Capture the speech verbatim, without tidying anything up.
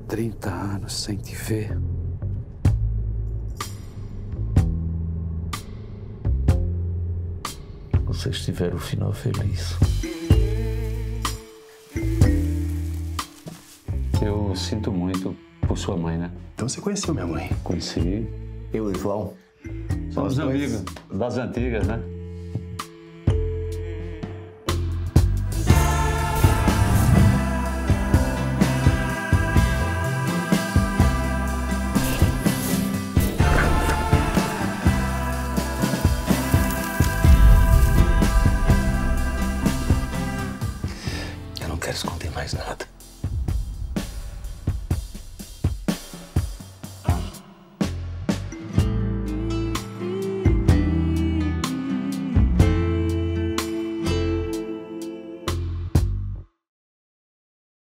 trinta anos sem te ver. Vocês tiveram o final feliz. Eu sinto muito por sua mãe, né? Então você conheceu minha mãe? Conheci. Eu e o João? Somos amigos das antigas, né? Eu não quero esconder mais nada.